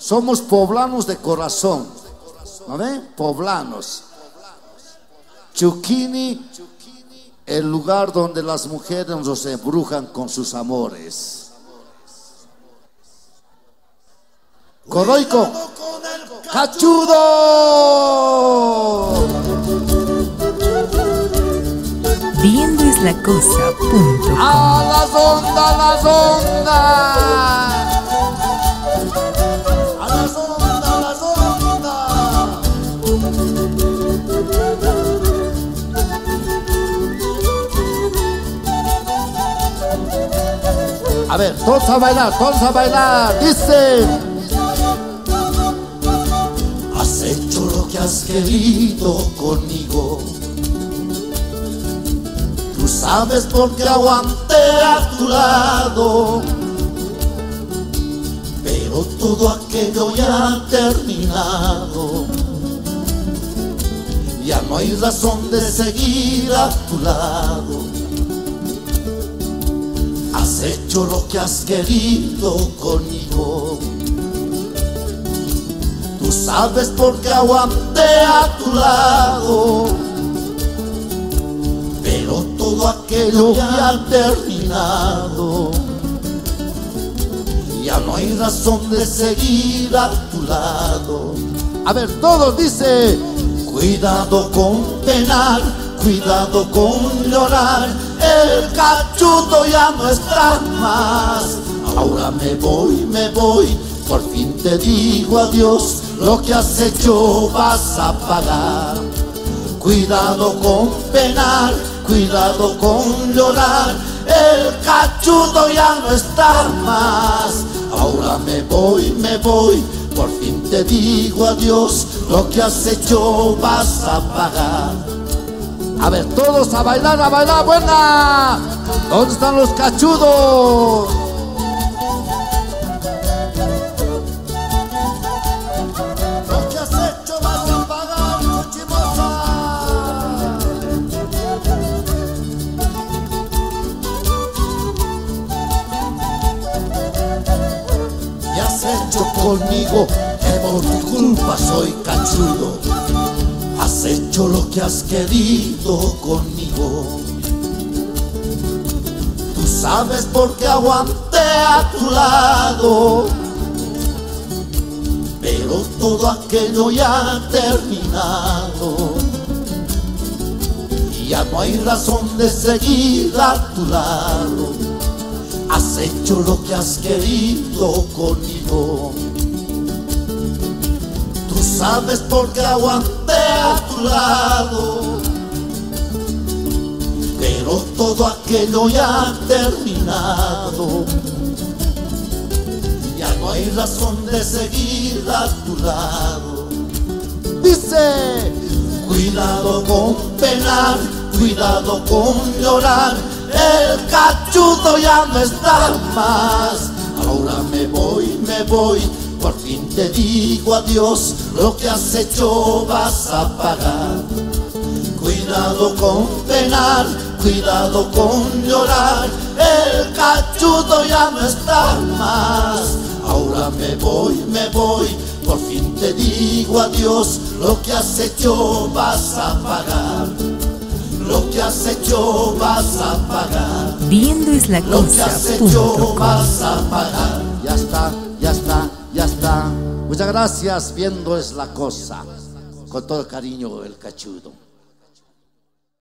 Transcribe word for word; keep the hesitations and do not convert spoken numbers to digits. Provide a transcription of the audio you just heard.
Somos poblanos de corazón, ¿no ven? Poblanos. Chuquini, el lugar donde las mujeres nos embrujan con sus amores. Coroico, cachudo. Viendo es la cosa, punto. A las ondas, a las ondas. A las ondas, a las ondas. A ver, todos a bailar, todos a bailar. Dice: has hecho lo que has querido conmigo. Tú sabes por qué aguanté a tu lado, pero todo aquello ya ha terminado. Ya no hay razón de seguir a tu lado. Has hecho lo que has querido conmigo. Tú sabes por qué aguanté a tu lado, pero todo aquello ya ha terminado. Ya no hay razón de seguir a tu lado. A ver, todos dice: cuidado con penar, cuidado con llorar. El cachudo ya no está más. Ahora me voy, me voy. Por fin te digo adiós. Lo que has hecho vas a pagar. Cuidado con penar, cuidado con llorar. El cachudo ya no está más. Ahora me voy, me voy. Por fin te digo adiós. Lo que has hecho vas a pagar. A ver, todos a bailar, a bailar, buena. ¿Dónde están los cachudos? Lo que has hecho vas a pagar, cochimosa. Y has hecho conmigo que por tu culpa soy cachudo. Has hecho lo que has querido conmigo. Tú sabes por qué aguanté a tu lado, pero todo aquello ya ha terminado. Y ya no hay razón de seguir a tu lado. Has hecho lo que has querido conmigo. Tú sabes por qué aguanté a tu lado, pero todo aquello ya ha terminado. Ya no hay razón de seguir a tu lado. Dice: cuidado con penar, cuidado con llorar. El cachudo ya no está más. Ahora me voy, me voy. Por fin te digo adiós. Lo que has hecho vas a pagar. Cuidado con penar, cuidado con llorar. El cachudo ya no está más. Ahora me voy, me voy. Por fin te digo adiós. Lo que has hecho vas a pagar. Lo que has hecho vas a pagar. Viendo es la cosa. Lo que has hecho vas a pagar. Ya está, ya está, ya está. Muchas gracias. Viendo es la cosa. Con todo el cariño, el cachudo.